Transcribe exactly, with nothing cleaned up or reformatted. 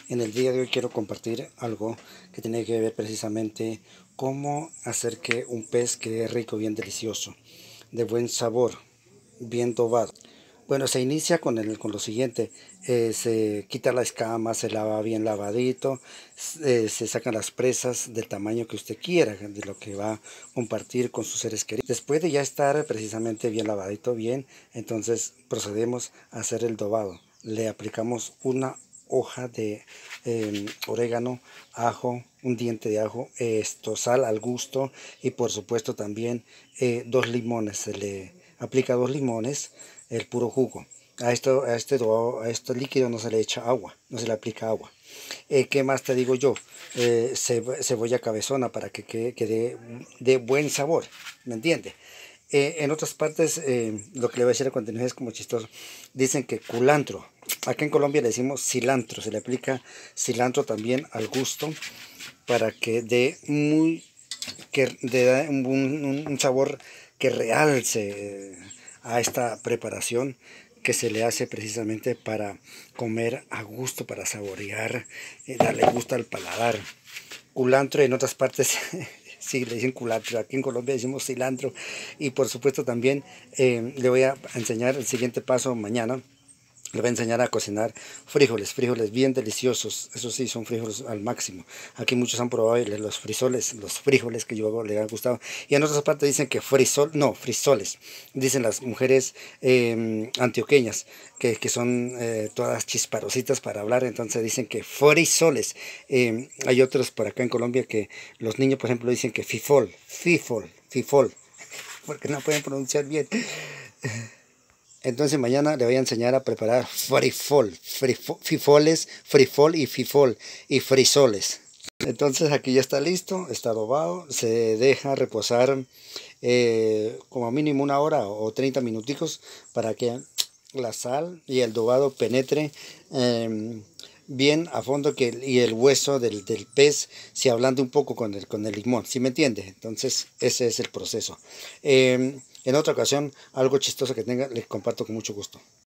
En el día de hoy quiero compartir algo que tiene que ver precisamente cómo hacer que un pez quede rico, bien delicioso, de buen sabor, bien dobado. Bueno, se inicia con, el, con lo siguiente, eh, se quita la escama, se lava bien lavadito, eh, se sacan las presas del tamaño que usted quiera, de lo que va a compartir con sus seres queridos. Después de ya estar precisamente bien lavadito, bien, entonces procedemos a hacer el dobado. Le aplicamos una hoja de eh, orégano, ajo, un diente de ajo, esto, sal al gusto y por supuesto también eh, dos limones. Se le aplica dos limones, el puro jugo. A, esto, a, este, a este líquido no se le echa agua, no se le aplica agua. Eh, ¿Qué más te digo yo? Eh, cebolla cabezona para que quede, quede de buen sabor, ¿me entiendes? Eh, en otras partes, eh, lo que le voy a decir a continuación es como chistoso. Dicen que culantro. Acá en Colombia le decimos cilantro. Se le aplica cilantro también al gusto para que dé muy, que dé un, un, un sabor que realce a esta preparación que se le hace precisamente para comer a gusto, para saborear, eh, darle gusto al paladar. Culantro en otras partes sí le dicen culantro, aquí en Colombia decimos cilantro. Y por supuesto también eh, le voy a enseñar el siguiente paso mañana. Le voy a enseñar a cocinar frijoles, frijoles bien deliciosos. Eso sí, son frijoles al máximo. Aquí muchos han probado los frisoles, los frijoles que yo hago, les han gustado. Y en otras partes dicen que frisol, no, frisoles. Dicen las mujeres eh, antioqueñas, que, que son eh, todas chisparositas para hablar. Entonces dicen que frisoles. Eh, hay otros por acá en Colombia que los niños, por ejemplo, dicen que fifol, fifol, fifol, porque no pueden pronunciar bien. Entonces mañana le voy a enseñar a preparar frifol, frifo, fifoles, frifol y fifol y frisoles. Entonces aquí ya está listo, está adobado, se deja reposar eh, como mínimo una hora o treinta minuticos para que la sal y el adobado penetre eh, bien a fondo que, y el hueso del, del pez se ablande un poco con el, con el limón, ¿sí me entiende? Entonces ese es el proceso. Eh, en otra ocasión, algo chistoso que tenga, les comparto con mucho gusto.